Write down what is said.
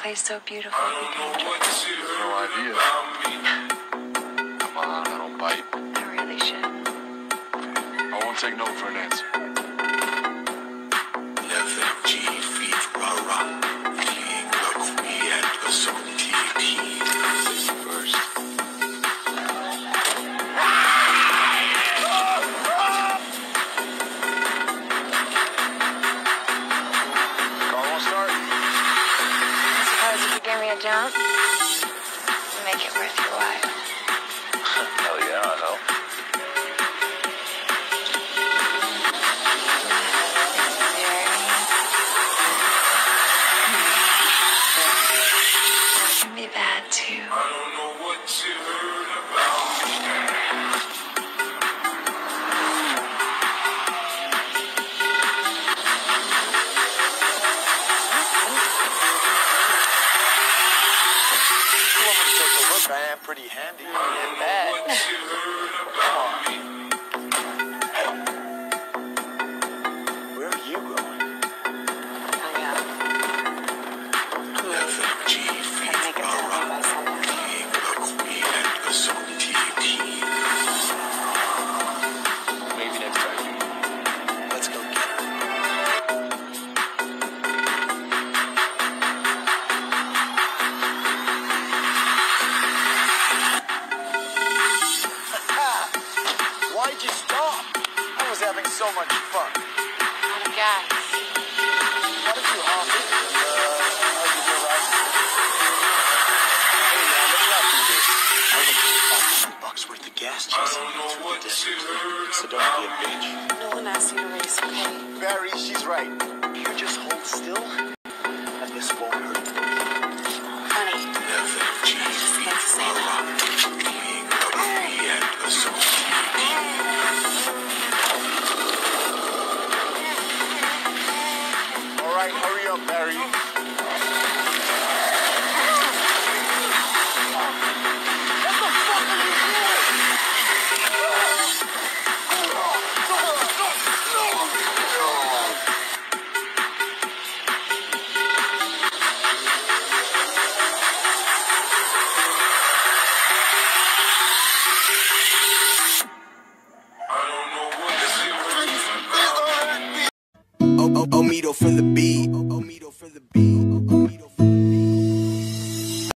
place so beautiful be dangerous? No idea. Come on, I don't bite. I really should. I won't take no for an answer. FMG feet rah-rah. Fleeing like we and a zone TP. First. Car won't start? I suppose if you give me a jump, make it worth your while. Hell yeah, I know. It can be bad too. I don't know what you heard about. I am pretty handy. I bet. What you heard about me. Where are you going? Hung up. FMG Gotta feet make it to me by sundown. fleeing like we and a zone TP. Maybe next time. Let's go get her. Why'd you stop? I was having so much fun. Out of gas. Why don't you hop in? I'll give you a ride. Hey man, let's not do this. I think $500 worth of gas I chasing don't you know through what the you desert. heard So don't be a bitch. No one asked you to race, okay? Barry, she's right. You just hold still, and this won't hurt. Funny. FMG feet rah-rah. Fleeing like we and a zone TP. All right, hurry up, Barry. I don't know what you heard about me. Omido from the beat.